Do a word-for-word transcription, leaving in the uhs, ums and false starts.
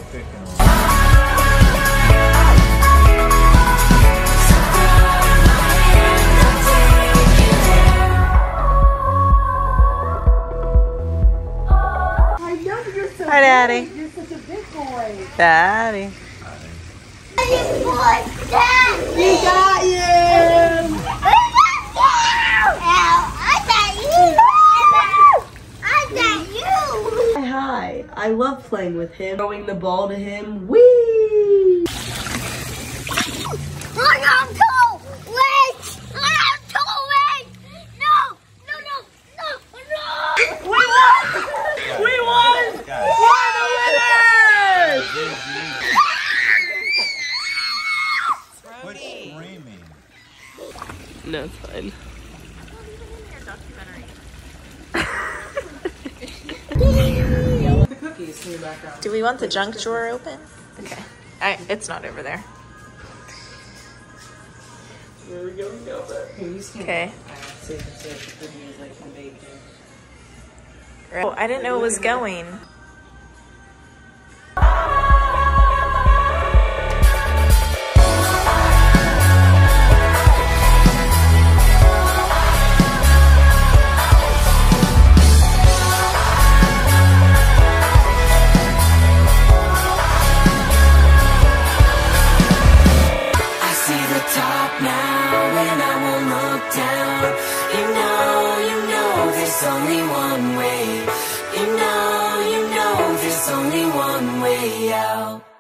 picking on. Hi, Daddy. You're such a big boy. Daddy. You got you. Hi, I love playing with him. Throwing the ball to him. Whee! I am too late! I am too late! No! No, no, no, no! We won! We won! We're the winners! Quit screaming. No, it's fine. Do we want the junk drawer open? Okay. I, it's not over there. There we go, we got it. Okay. Oh, I didn't know it was going. Only one way, you know, you know, there's only one way out.